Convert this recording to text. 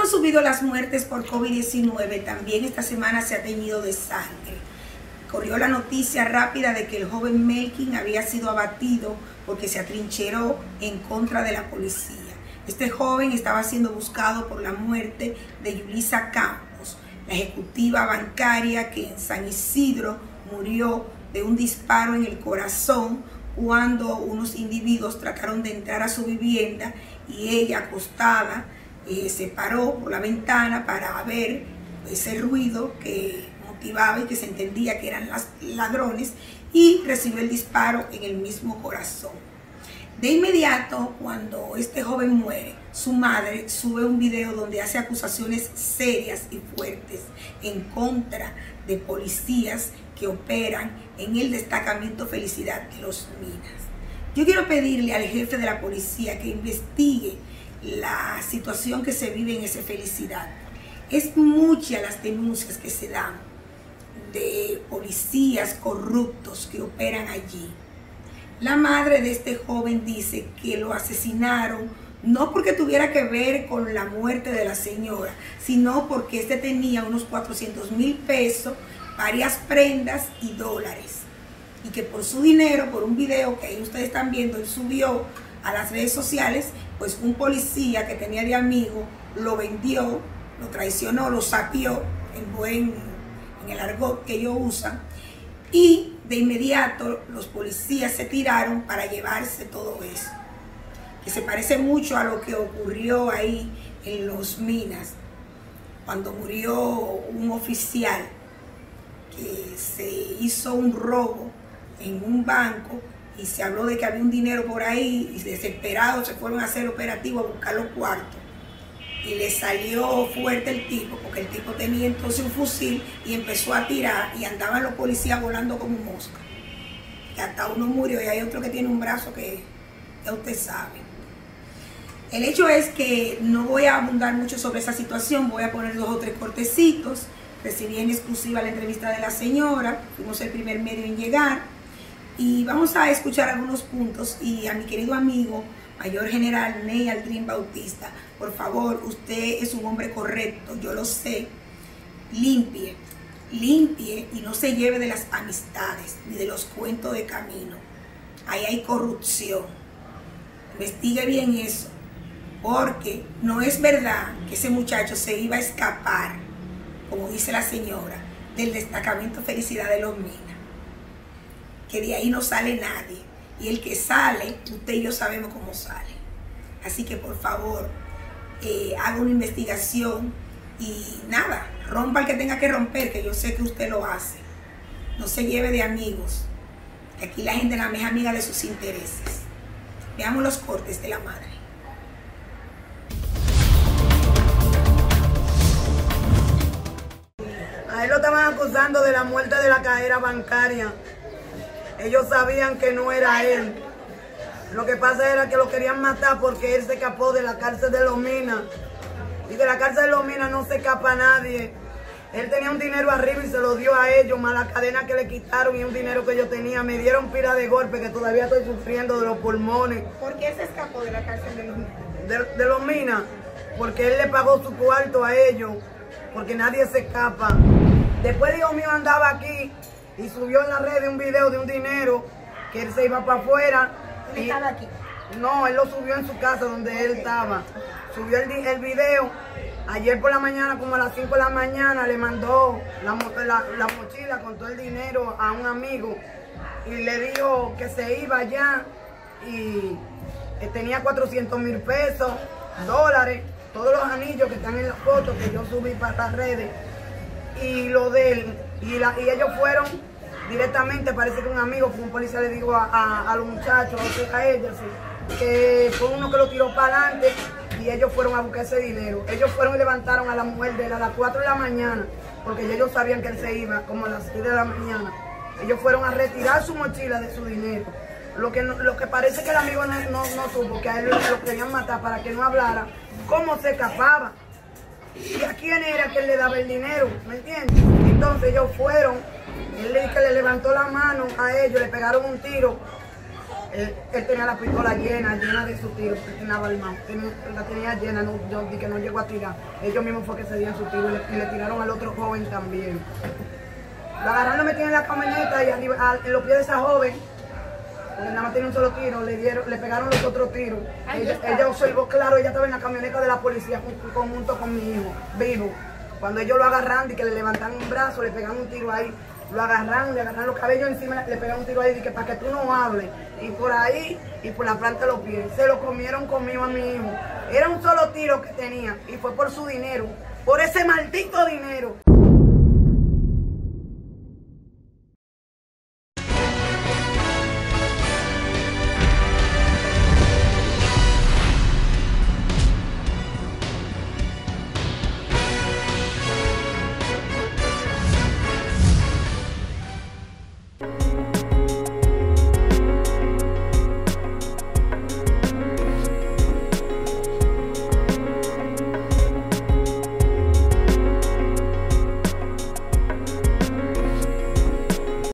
hemos subido las muertes por COVID-19, también esta semana se ha teñido de sangre. Corrió la noticia rápida de que el joven Melkin había sido abatido porque se atrincheró en contra de la policía. Este joven estaba siendo buscado por la muerte de Yulisa Campos, la ejecutiva bancaria que en San Isidro murió de un disparo en el corazón cuando unos individuos trataron de entrar a su vivienda y ella, acostada, se paró por la ventana para ver ese ruido que motivaba y que se entendía que eran ladrones, y recibió el disparo en el mismo corazón. De inmediato, cuando este joven muere, su madre sube un video donde hace acusaciones serias y fuertes en contra de policías que operan en el destacamento Felicidad de Los Minas. Yo quiero pedirle al jefe de la policía que investigue la situación que se vive en ese Felicidad. Es muchas las denuncias que se dan de policías corruptos que operan allí. La madre de este joven dice que lo asesinaron no porque tuviera que ver con la muerte de la señora, sino porque este tenía unos 400,000 pesos, varias prendas y dólares. Y que por su dinero, por un video que ahí ustedes están viendo, él subió a las redes sociales, pues un policía que tenía de amigo lo vendió, lo traicionó, lo sapió, en el argot que ellos usan, y de inmediato los policías se tiraron para llevarse todo eso, que se parece mucho a lo que ocurrió ahí en Los Minas, cuando murió un oficial que se hizo un robo en un banco y se habló de que había un dinero por ahí y desesperados se fueron a hacer operativo a buscar los cuartos. Y le salió fuerte el tipo, porque el tipo tenía entonces un fusil y empezó a tirar y andaban los policías volando como mosca. Y hasta uno murió y hay otro que tiene un brazo que ya usted sabe. El hecho es que no voy a abundar mucho sobre esa situación, voy a poner 2 o 3 cortecitos. Recibí en exclusiva la entrevista de la señora, fuimos el primer medio en llegar y vamos a escuchar algunos puntos. Y a mi querido amigo, Mayor General Ney Aldrin Bautista, por favor, usted es un hombre correcto, yo lo sé, limpie y no se lleve de las amistades ni de los cuentos de camino. Ahí hay corrupción, investigue bien eso, porque no es verdad que ese muchacho se iba a escapar, como dice la señora, del destacamento Felicidad de Los Minas, que de ahí no sale nadie, y el que sale, usted y yo sabemos cómo sale. Así que por favor, haga una investigación y nada, rompa el que tenga que romper, que yo sé que usted lo hace. No se lleve de amigos, que aquí la gente nada más es amiga de sus intereses. Veamos los cortes de la madre. A él lo estaban acusando de la muerte de la cajera bancaria. Ellos sabían que no era él. Lo que pasa era que lo querían matar porque él se escapó de la cárcel de Los Minas. Y de la cárcel de Los Minas no se escapa nadie. Él tenía un dinero arriba y se lo dio a ellos, más la cadena que le quitaron y un dinero que yo tenía. Me dieron pila de golpe que todavía estoy sufriendo de los pulmones. ¿Por qué se escapó de la cárcel de Los Minas? De Los Minas, porque él le pagó su cuarto a ellos, porque nadie se escapa. Después el hijo mío andaba aquí y subió en la red un video de un dinero que él se iba para afuera. ¿Él estaba aquí? No, él lo subió en su casa donde él estaba. Subió el video. Ayer por la mañana, como a las 5 de la mañana, le mandó la mochila con todo el dinero a un amigo y le dijo que se iba allá y tenía 400,000 pesos, dólares, todos los anillos que están en la foto que yo subí para las redes y lo de él. Y ellos fueron directamente, parece que un amigo, que un policía le dijo a los muchachos, a ellos, sí, que fue uno que lo tiró para adelante y ellos fueron a buscar ese dinero. Ellos fueron y levantaron a la mujer de él a las 4 de la mañana, porque ellos sabían que él se iba como a las 6 de la mañana. Ellos fueron a retirar su mochila de su dinero. Lo que parece que el amigo no supo, que a él lo querían matar para que no hablara cómo se escapaba y a quién era que él le daba el dinero, ¿me entiendes? Entonces ellos fueron, él que le levantó la mano a ellos, le pegaron un tiro. Él tenía la pistola llena de sus tiros, que tenía armado, la tenía llena, no, yo dije que no llegó a tirar. Ellos mismos fue que se dieron sus tiros y le tiraron al otro joven también. Lo agarraron, lo metieron en la camioneta y arriba, en los pies de esa joven, porque nada más tenía un solo tiro, le pegaron los otros tiros. Ella observó claro, ella estaba en la camioneta de la policía junto con mi hijo, vivo. Cuando ellos lo agarran y que le levantan un brazo, le pegan un tiro ahí, lo agarran, le agarran los cabellos encima, le pegan un tiro ahí, que para que tú no hables. Y por ahí, y por la planta de los pies, se lo comieron conmigo a mi hijo. Era un solo tiro que tenía, y fue por su dinero, por ese maldito dinero.